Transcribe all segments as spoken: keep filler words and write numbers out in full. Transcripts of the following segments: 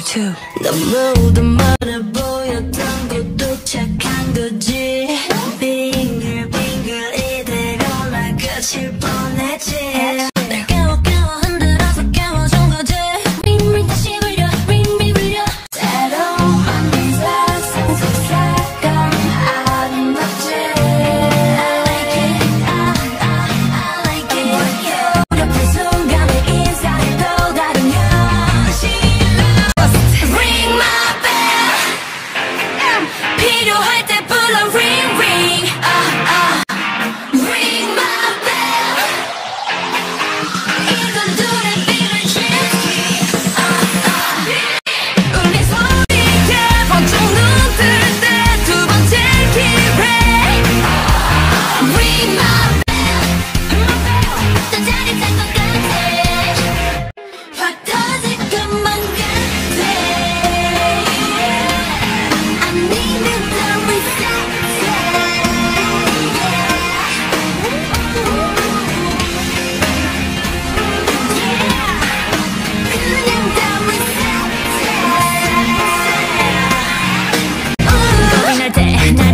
too. 너무도 많아 보였던 것도 착한 거지. 빙글빙글 이대로 날 끝일 뻔했지. 날 깨워 깨워 흔들어서 깨워준 거지. 링링 다시 불려 링링 불려. 새로운 세상 속삭임 아름답지. I like it, I, I, I like it. 무렵한 순간에 인상이 또 다르면 Ring my bell. 필요할 때 불러 ring ring. ah, ah. Ring my bell. 이건 눈에 빛을 칠게. ah, ah. 울린 소리에 번쩍 눈 뜰 때 두 번째 기회. Ring my bell. 또 짜릿한 것 같아. 확 터질 것만 같아.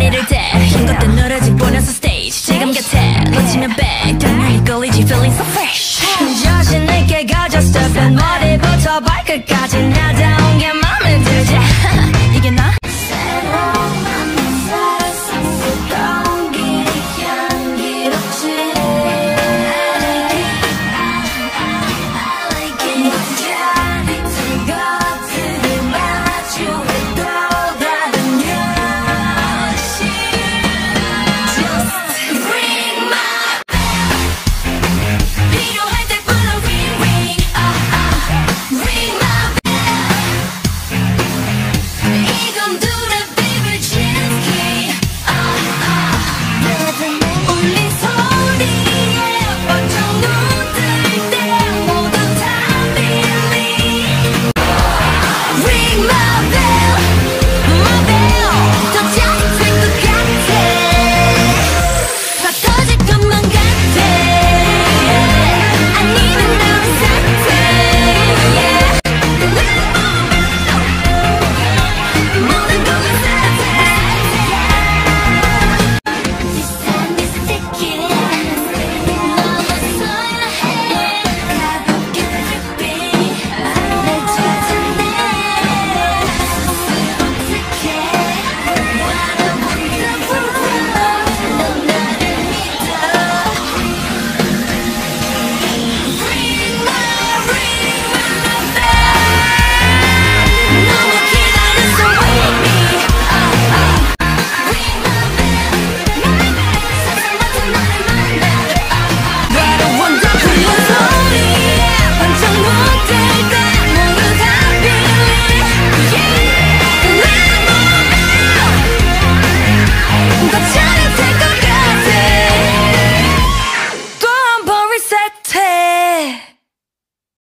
지금 같아 놓치면 back 당연히 걸리지 feeling so fresh.